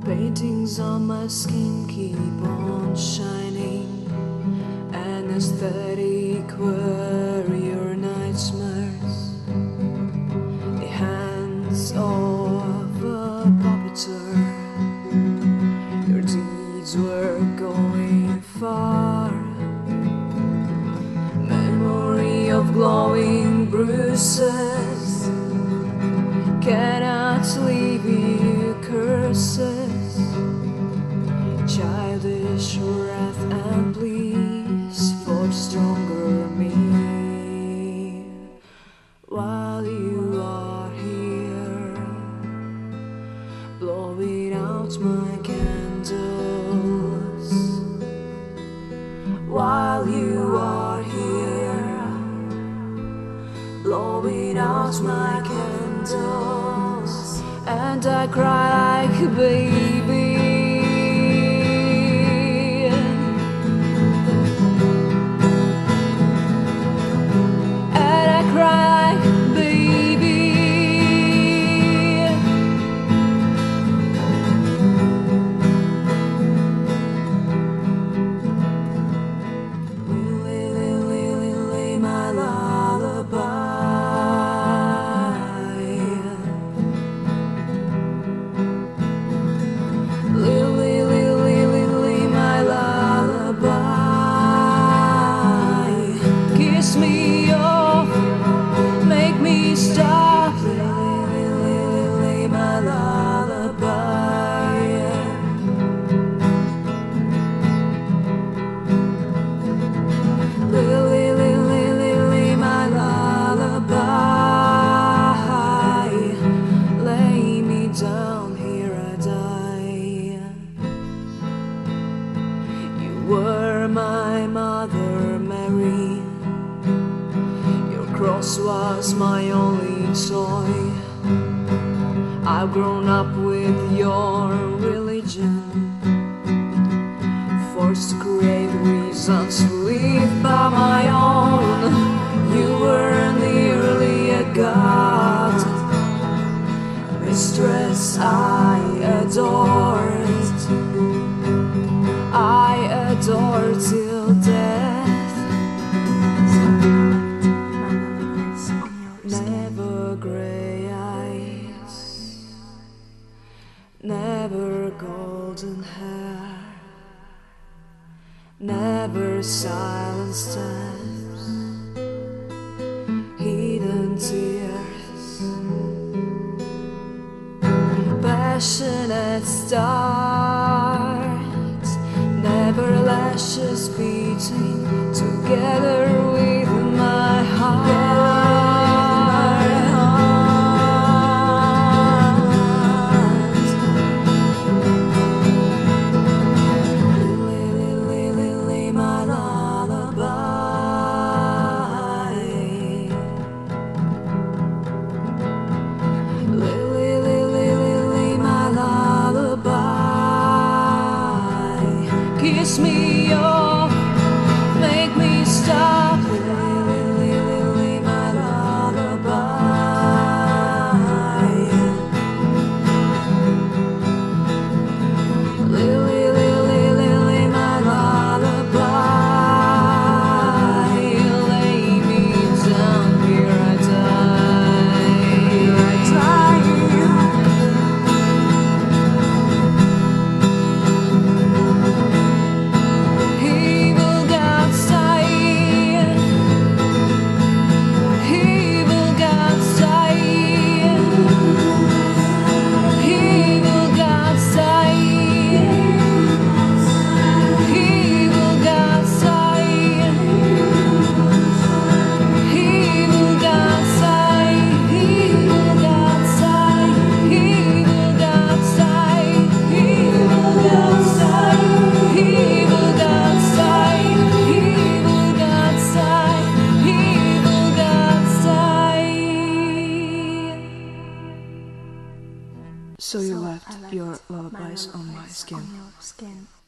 Paintings on my skin keep on shining. Anesthetic were your nightmares. The hands of a puppeteer. Your deeds were going far. Memory of glowing bruises cannot leave you curses. Childish wrath and pleas for stronger me. While you are here, blowing out my candles. While you are here, blowing out my candles. And I cry like a baby. And I cry like a baby. Lily, lily, lily, my lullaby. Lily, lily, lily, my lullaby. Kiss me off, make me stop. Lily, lily, lily, my lullaby. Lily, lily, lily, my lullaby. Lay me down, here I die. You were my mother, Mary. Your cross was my only toy. I've grown up with your religion, forced to create reasons to live by my own. You were nearly a god, a mistress I adored. I adore till death. Never grey eyes, never golden hair, never silent steps, hidden tears, passionate stars, never lashes beating together with my heart. Lily, lily, lily, my lullaby. Lily, lily, lily, my lullaby. Kiss me off, make me stop. Lily, lily, lily, my lullaby. Lily, lily, lily, my lullaby. Lay me down, here I die. I die. Evil gods die. Evil gods die. Evil gods die. Evil gods die. Evil gods die. Evil gods die. Evil gods die. Evil gods die. Evil gods die. Evil gods die. Evil gods die. So you left your lullabies on my skin.